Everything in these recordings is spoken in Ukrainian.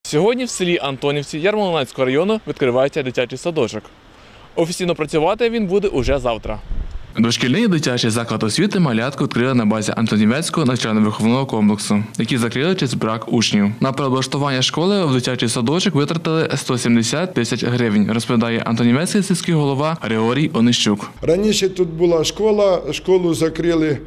Сьогодні в селі Антонівці Ярмолинецького району відкривається дитячий садочок. Офіційно працювати він буде уже завтра. Дошкільний дитячий заклад освіти малятку відкрили на базі Антонівецького навчально-виховного комплексу, який закрили через брак учнів. На переоблаштування школи в дитячий садочок витратили 170 тисяч гривень, розповідає Антонівецький сільський голова Григорій Онищук. Раніше тут була школа, школу закрили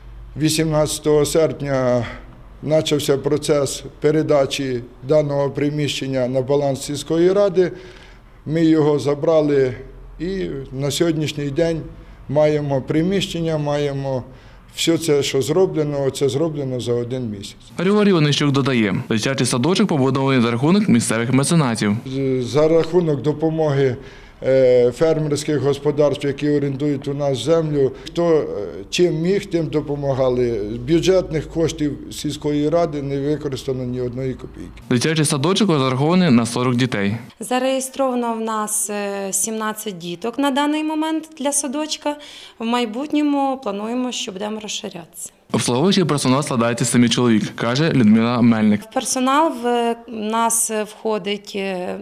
18 серпня. Почався процес передачі даного приміщення на баланс сільської ради. Ми його забрали і на сьогоднішній день маємо приміщення, маємо все це, що зроблено, це зроблено за один місяць. Григорій Онищук додає, дитячий садочок побудований за рахунок місцевих меценатів. За рахунок допомоги фермерських господарств, які орендують у нас землю. Хто чим міг, тим допомагали. З бюджетних коштів сільської ради не використано ні одної копійки. Дитячий садочок розрахований на 40 дітей. Зареєстровано в нас 17 діток на даний момент для садочка. В майбутньому плануємо, що будемо розширятися. Обслуговуючий персонал складається з 7 чоловік, каже Людмила Мельник. В персонал в нас входить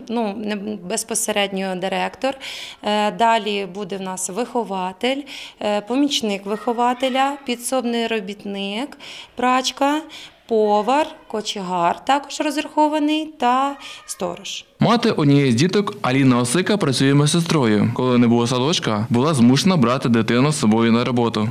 безпосередньо директор, далі буде в нас вихователь, помічник вихователя, підсобний робітник, прачка, повар, кочегар також розрахований та сторож. Мати однієї з діток, Аліна Осика, працює медсестрою. Коли не було садочка, була змушена брати дитину з собою на роботу.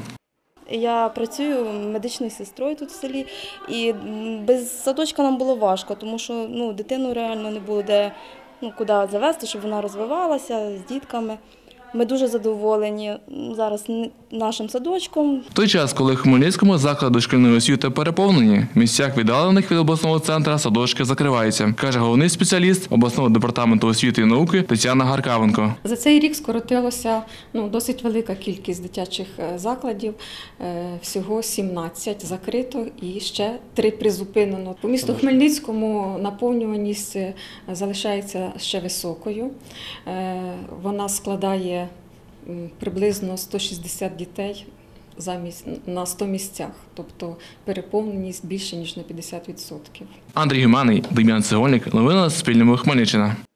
Я працюю медичною сестрою тут в селі, і без садочка нам було важко, тому що дитину реально не було де куди завести, щоб вона розвивалася з дітками. Ми дуже задоволені зараз нашим садочком. В той час, коли в Хмельницькому заклади дошкільної освіти переповнені, в місцях, віддалених від обласного центру, садочки закриваються, каже головний спеціаліст обласного департаменту освіти і науки Тетяна Гаркавенко. За цей рік скоротилося досить велика кількість дитячих закладів, всього 17 закрито і ще 3 призупинено. По місту Хмельницькому наповнюваність залишається ще високою. Вона складає приблизно 160 дітей на 100 місцях, тобто переповненість більше, ніж на 50%. Андрій Гіманий, Дем'ян Цегольник. Новини на Суспільному. Хмельниччина.